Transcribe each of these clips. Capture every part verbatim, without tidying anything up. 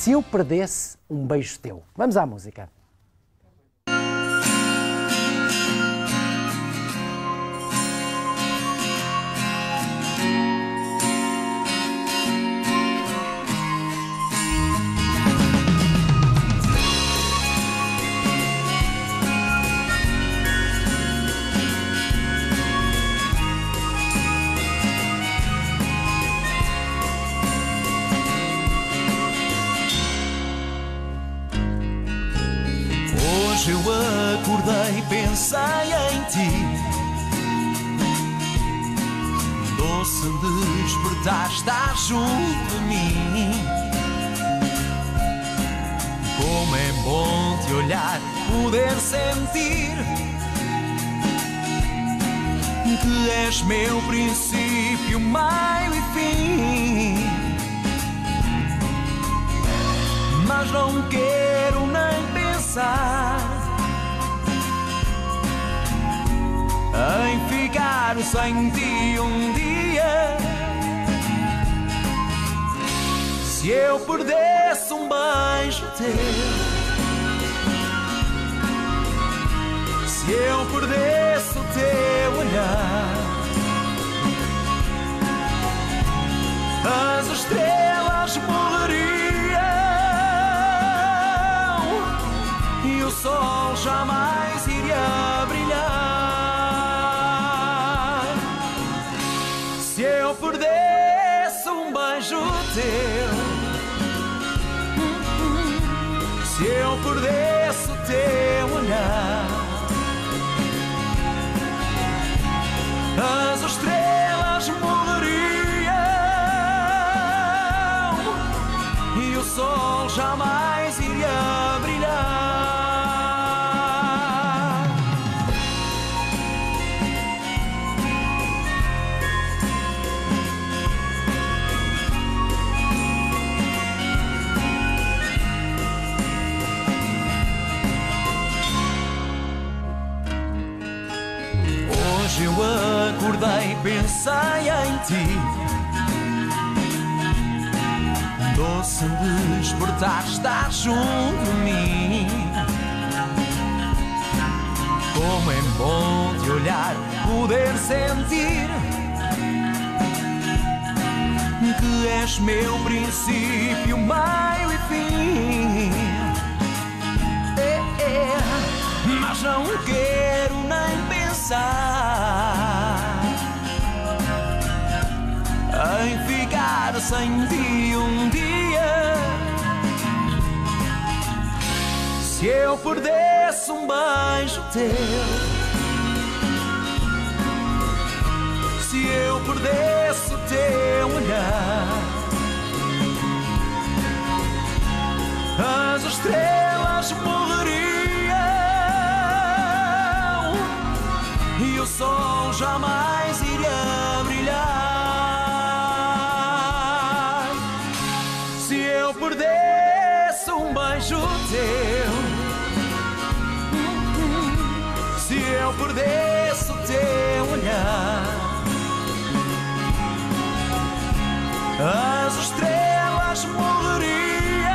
Se eu perdesse um beijo teu. Vamos à música. Hoje eu acordei, pensei em ti. Doce despertar, estás junto de mim. Como é bom te olhar, poder sentir que és meu princípio, meio e fim. Mas não quero nem pensar em ficar sem ti um dia. Se eu perdesse um beijo teu, se eu perdesse o teu olhar, as estrelas morreriam e o sol jamais iria brilhar. Se eu perdesse um beijo teu, se eu perdesse o teu olhar, as estrelas morreriam e o sol jamais iria brilhar. Hoje eu acordei, pensei em ti. Doce despertar, estar junto de mim. Como é bom te olhar, poder sentir que és meu princípio, meio e fim. É, é, mas não quero nem pensar em ficar sem ti um dia. Se eu perdesse um beijo teu, se eu perdesse o teu olhar, as estrelas morreriam e o sol jamais iria brilhar. Se eu perdesse um beijo teu, se eu perdesse o teu olhar, as estrelas morreriam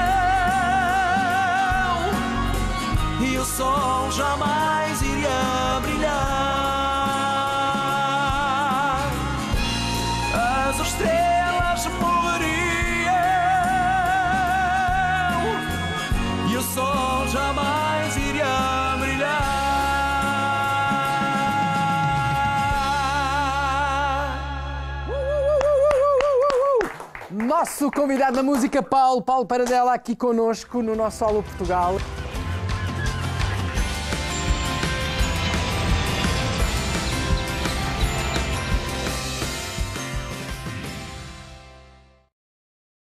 e o sol jamais iria brilhar. As estrelas morreriam e o sol jamais iria brilhar. Nosso convidado da música, Paulo, Paulo Paradela, aqui connosco no nosso Alô Portugal.